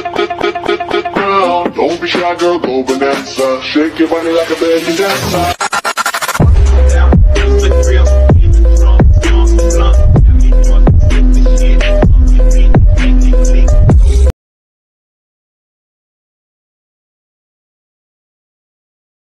Don't be shy, girl, go bonanza. Shake your body like a belly dancer.